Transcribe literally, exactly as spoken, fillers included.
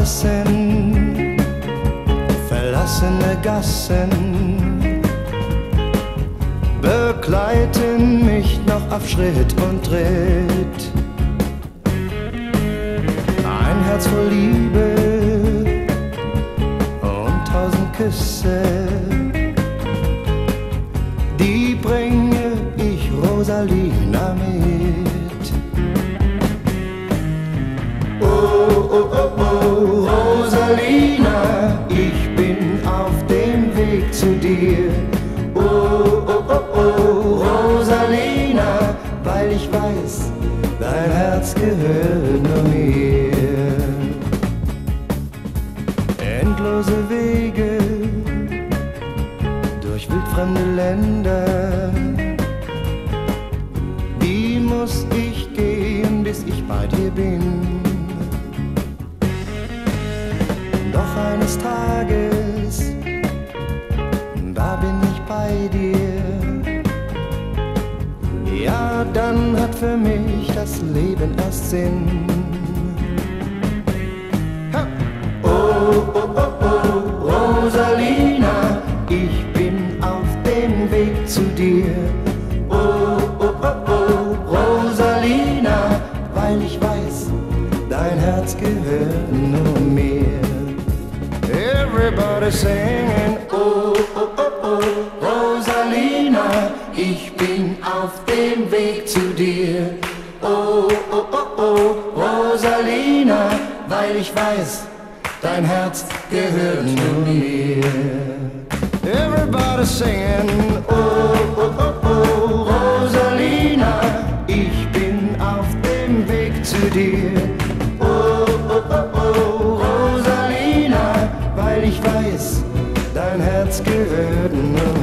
Straßen, verlassene Gassen begleiten mich noch auf Schritt und Tritt. Ein Herz voll Liebe und tausend Küsse, die bringe ich Rosalina mit. Oh, oh, oh, oh, Rosalina, ich bin auf dem Weg zu dir. Oh, oh, oh, oh, Rosalina, weil ich weiß, dein Herz gehört nur mir. Endlose Wege durch wildfremde Länder, die muss ich gehen, bis ich bei dir bin. Doch eines Tages, da bin ich bei dir. Ja, dann hat für mich das Leben erst Sinn. Ha! Oh, oh, oh, oh, Rosalina, ich bin auf dem Weg zu dir. Oh, oh, oh, oh, Rosalina, weil ich weiß, dein Herz gehört nur mir. Everybody singing, oh, oh, oh, oh, Rosalina, ich bin auf dem Weg zu dir. Oh, oh, oh, oh, Rosalina, weil ich weiß, dein Herz gehört nur mir. Everybody singing, oh, oh, oh, oh, Rosalina, ich bin auf dem Weg zu dir. Oh, oh, oh, oh, Rosalina, weil ich weiß, dein Herz gehört nur mir.